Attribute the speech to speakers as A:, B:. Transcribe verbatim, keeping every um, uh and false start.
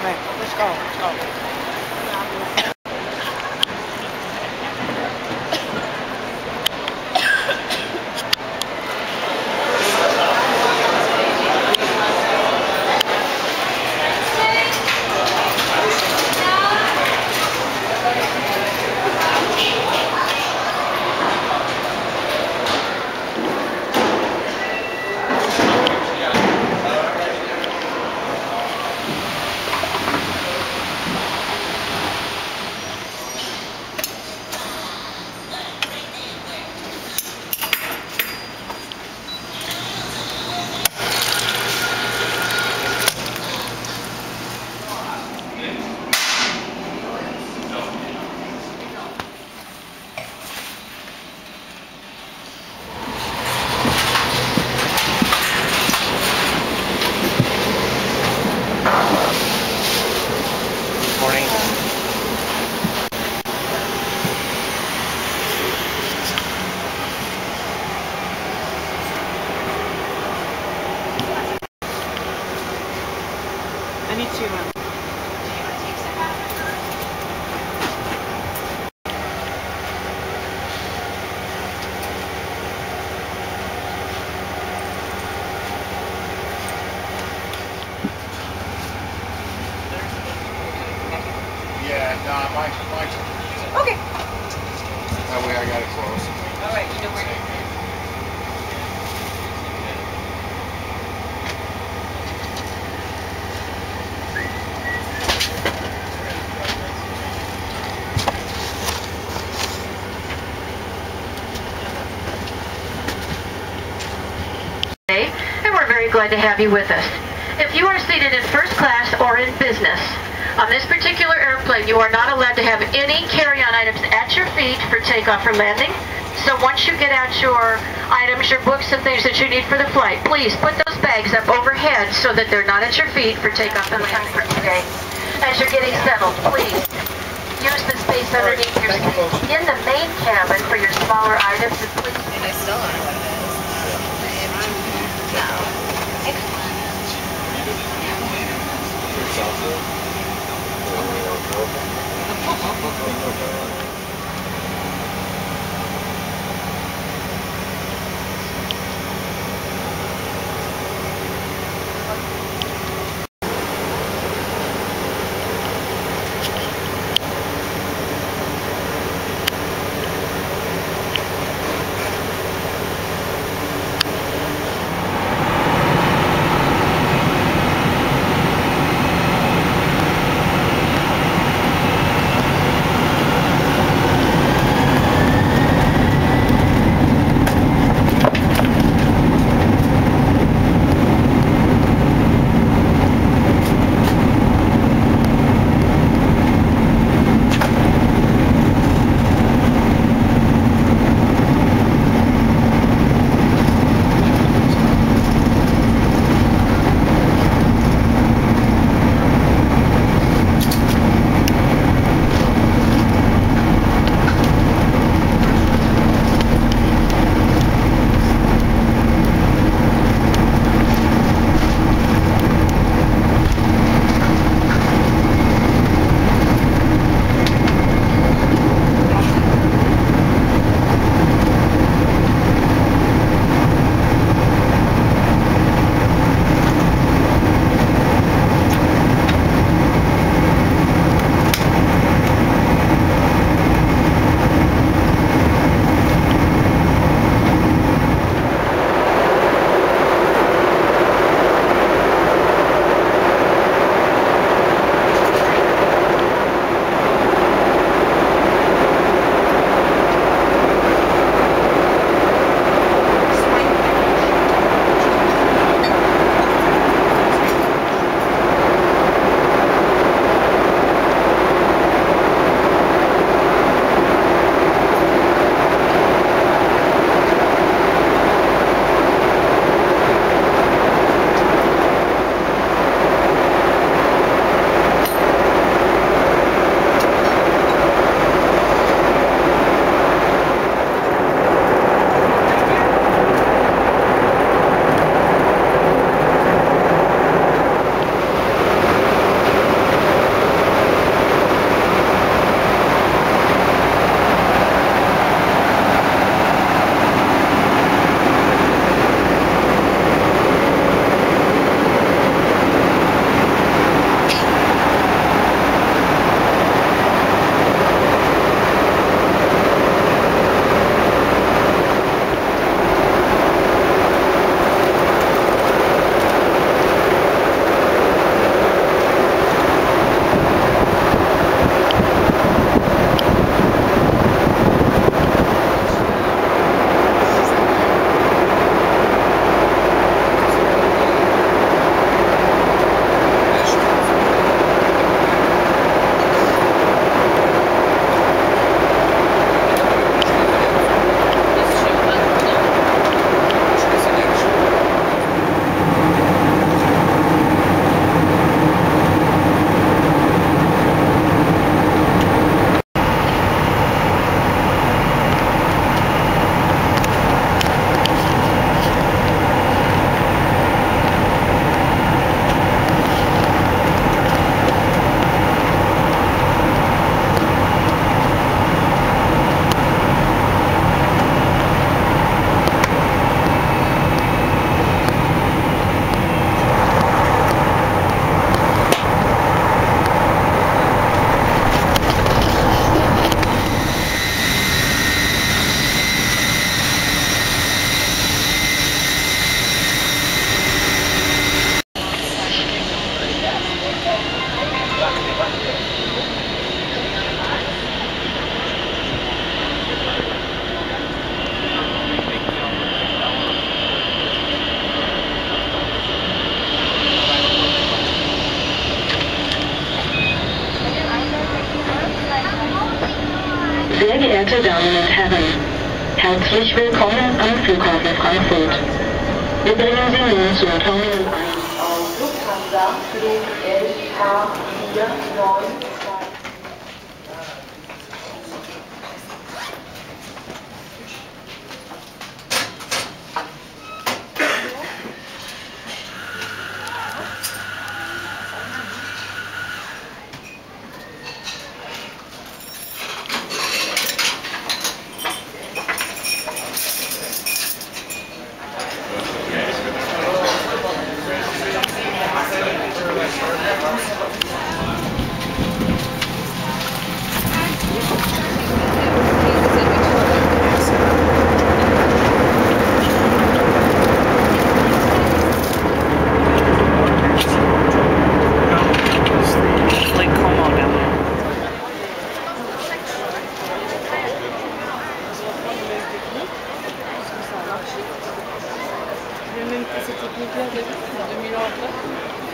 A: Right, let's go, let's go. I need to, um...
B: Yeah, nah, Mike, Mike's...
C: Okay.
B: That way I got it close.
C: All right, you know where it is.
D: And we're very glad to have you with us. If you are seated in first class or in business, on this particular airplane you are not allowed to have any carry-on items at your feet for takeoff or landing. So once you get out your items, your books and things that you need for the flight, please put those bags up overhead so that they're not at your feet for takeoff and landing for today. As you're getting settled, please use the space underneath your seat in the main cabin for your smaller items, and please...
C: And I still don't know what it is. No. Excellent.
D: Sehr geehrte Damen und Herren, herzlich willkommen am Flughafen Frankfurt. Wir bringen Sie nun zum Terminal eins auf Lufthansa Flug L H vier neun zwei.
A: Cette technique-là, deux mille ans après.